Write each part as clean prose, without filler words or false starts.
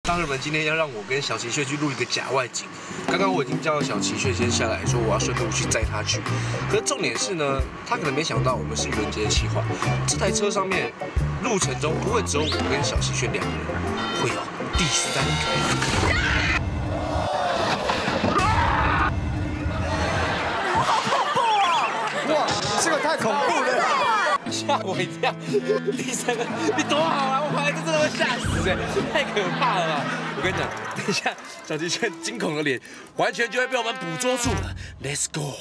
大热门今天要让我跟小齐炫去录一个假外景。刚刚我已经叫小齐炫先下来，说我要顺路去载他去。可是重点是呢，他可能没想到我们是愚人节的企划。这台车上面路程中不会只有我跟小齐炫2个人，会有第3个人。 这个太恐怖了， 吓我一跳！第3个，你多好啊！我怀疑这真的会吓死哎，太可怕了吧！我跟你讲，等一下小齐炫惊恐的脸，完全就会被我们捕捉住了。Let's go！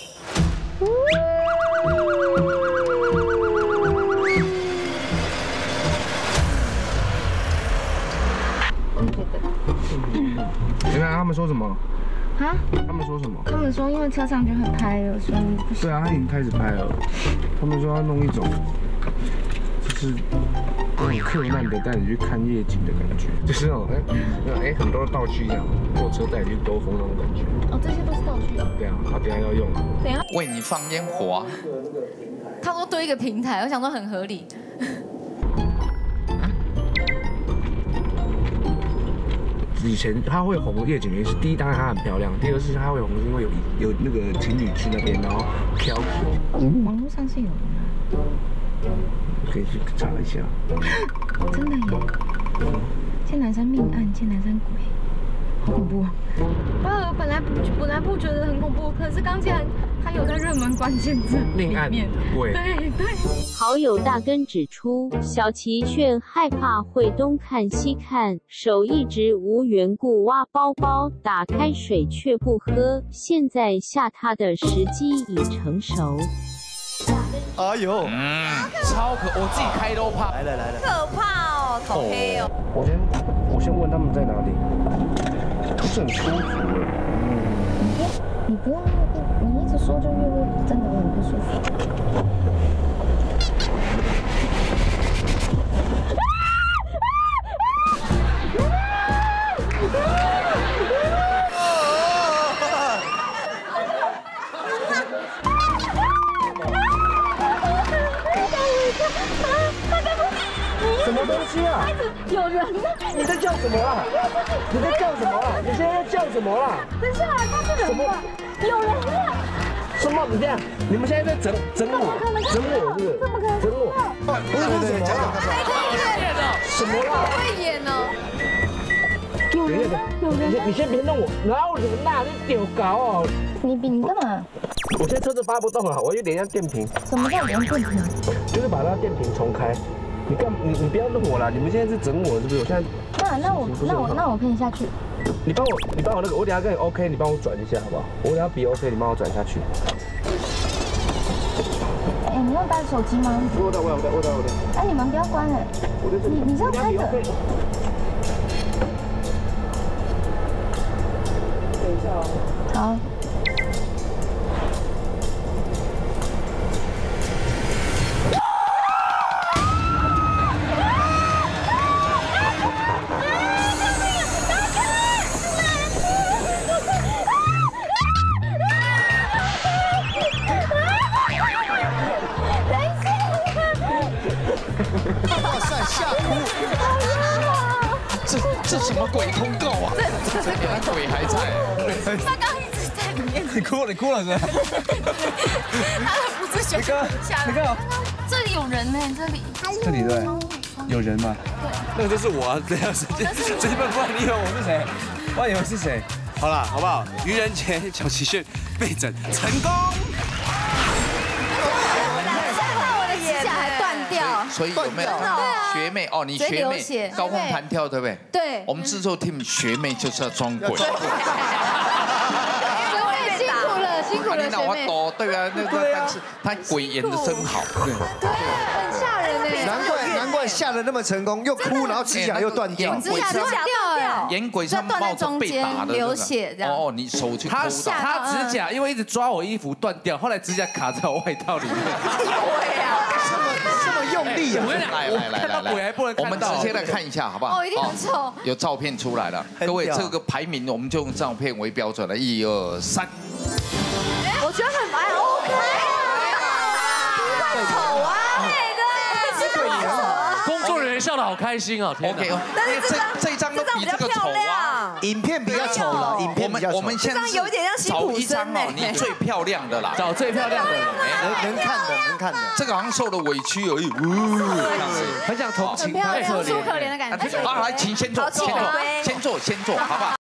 你看他们说什么？ 啊？ 他们说什么？ 他们说因为车上就很拍了，所以不行。 对啊，他已经开始拍了。他们说要弄一种，就是那种克难的带你去看夜景的感觉，就是那种很多道具一样，坐车带你去兜风那种感觉。 哦，这些都是道具哦。 对啊，他等一下要用。 等一下为你放烟火。 他说堆一个平台，我想说很合理。 以前它会红夜景原因是第一，当然它很漂亮；第二是它会红，是因为有那个情侣去那边，然后飘起。 网络上是有的吗？ 可以去查一下。 真的耶！见男生命案，见男生鬼，好恐怖啊！本来不觉得很恐怖，可是刚竟然它有在热门关键字命案鬼。 对。 好友大根指出，小齐炫害怕会东看西看，手一直无缘故挖包包，打开水却不喝，现在吓他的时机已成熟。 哎呦， 超可，我自己开都怕。 来了， 可怕哦，好黑哦。 我先问他们在哪里，不是很舒服了。 你不要，你一直说就越会真的会很不舒服。 什么东西啊？ 有人呢！ 你在叫什么啊？你在叫什么啊？你现在在叫什么啦？ 等一下，他是人吧？有人啊！ 什么？你这样？你们现在在整我，是不是？整我？不是什么啊？ 还可以演哦， 什么啦？ 会演哦。 你先别弄我，哪有人呐？你丢搞哦！ 你干嘛？ 我现在车子发不动了，我有点像电瓶。 什么叫连电瓶？ 就是把那电瓶重开。你不要弄我啦！你们现在是整我是不是？我现在那我可以下去。 你帮我那个，我等下跟你 OK， 你帮我转一下好不好？我等下比 OK， 你帮我转下去。 哎，你要带手机吗？ 我带。 哎，你们不要关哎！你这样开着。 等一下哦。 好。 哇塞，吓哭！ 这什么鬼通告啊？ 这原来鬼还在。 他刚一直在里面， 你哭了是吧？ 他很不自觉。 你看， 这里有人呢， 这里对，有人吗？ 对， 那个就是我啊，这样子，随便不然你以为我是谁？ 我以为是谁？ 好了，好不好？愚人节小齐炫被整成功。 所以有没有学妹哦？你学妹高空弹跳对不对？ 对。 我们制作 team 学妹就是要装鬼。 学妹辛苦了， 你脑花抖，对啊，那个但是他鬼演的真好，对， 很吓人哎。 难怪吓得那么成功，又哭，然后指甲又断掉。 指甲断掉， 演鬼上冒着被打的流血这样。 哦，你手去他指甲因为一直抓我衣服断掉，后来指甲卡在我外套里面。 这么用力啊！ 来，我们直接来看一下好不好？ 哦，一定很丑。 有照片出来了，各位这个排名我们就用照片为标准了，1、2、3。 我觉得很蛮 OK 啊，不会丑啊，对， 工作人员笑得好开心哦。OK， 但是这张都比这个丑啊， 影片比较丑了，影片比较丑。 我们现在有点像辛普森呢， 你最漂亮的啦， 找最漂亮的人， 能看的，能看的。 这个好像受了委屈而已， 很想同情他， 很可怜的感觉。 好，来，请先坐，先坐，好不好？